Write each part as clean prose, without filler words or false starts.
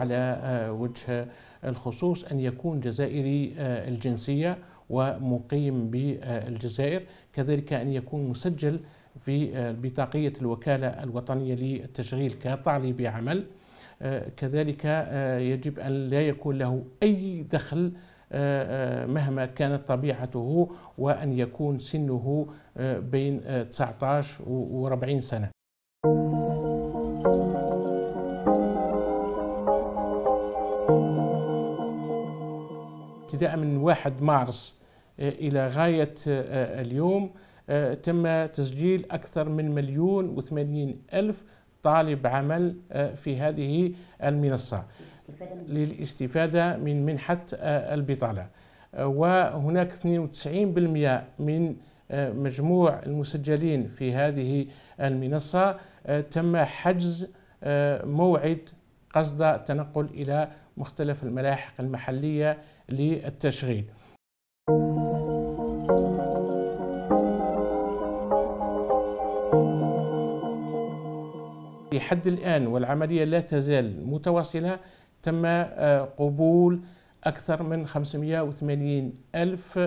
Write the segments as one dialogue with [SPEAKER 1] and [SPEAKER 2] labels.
[SPEAKER 1] على وجه الخصوص أن يكون جزائري الجنسية ومقيم بالجزائر، كذلك أن يكون مسجل في بطاقية الوكالة الوطنية للتشغيل كطالب عمل، كذلك يجب أن لا يكون له أي دخل مهما كانت طبيعته، وأن يكون سنه بين 19 و 40 سنة. ابتداء من 1 مارس إلى غاية اليوم تم تسجيل أكثر من 1,080,000 طالب عمل في هذه المنصة للاستفادة من منحة البطالة، وهناك 92% من مجموع المسجلين في هذه المنصة تم حجز موعد قصد التنقل إلى مختلف الملاحق المحلية للتشغيل. لحد الآن والعملية لا تزال متواصلة، تم قبول أكثر من 580,000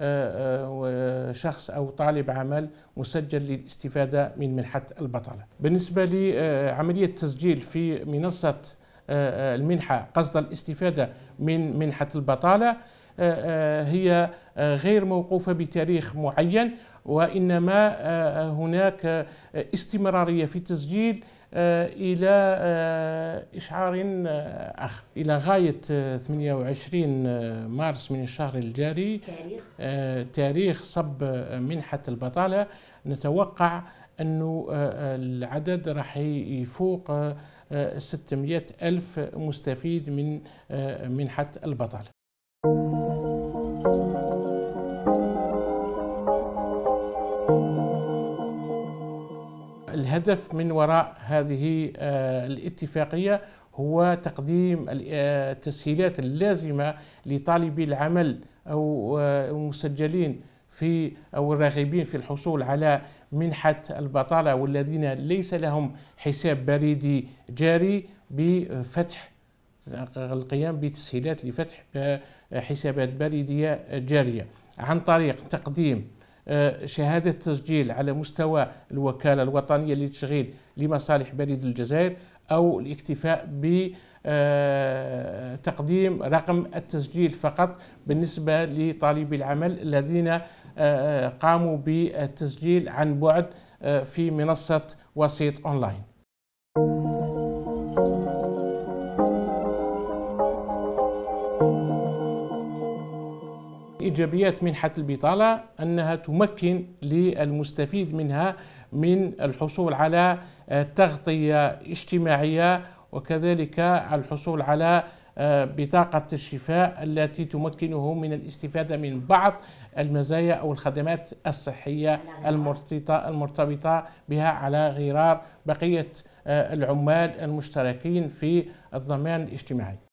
[SPEAKER 1] شخص أو طالب عمل مسجل للاستفادة من منحة البطالة. بالنسبة لعملية التسجيل في منصة المنحة قصد الاستفادة من منحة البطالة، هي غير موقوفة بتاريخ معين، وإنما هناك استمرارية في التسجيل إلى إشعار آخر. إلى غاية 28 مارس من الشهر الجاري تاريخ صب منحة البطالة، نتوقع أنه العدد راح يفوق 600,000 مستفيد من منحة البطالة. الهدف من وراء هذه الاتفاقية هو تقديم التسهيلات اللازمة لطالبي العمل أو المسجلين في أو الراغبين في الحصول على منحة البطالة، والذين ليس لهم حساب بريدي جاري، بفتح القيام بتسهيلات لفتح حسابات بريدية جارية عن طريق تقديم شهادة تسجيل على مستوى الوكالة الوطنية للتشغيل لمصالح بريد الجزائر، أو الاكتفاء بتقديم رقم التسجيل فقط بالنسبة لطالبي العمل الذين قاموا بالتسجيل عن بعد في منصة وسيط أونلاين. إيجابيات منحة البطالة أنها تمكن للمستفيد منها من الحصول على تغطية اجتماعية، وكذلك الحصول على بطاقة الشفاء التي تمكنه من الاستفادة من بعض المزايا أو الخدمات الصحية المرتبطة بها على غرار بقية العمال المشتركين في الضمان الاجتماعي.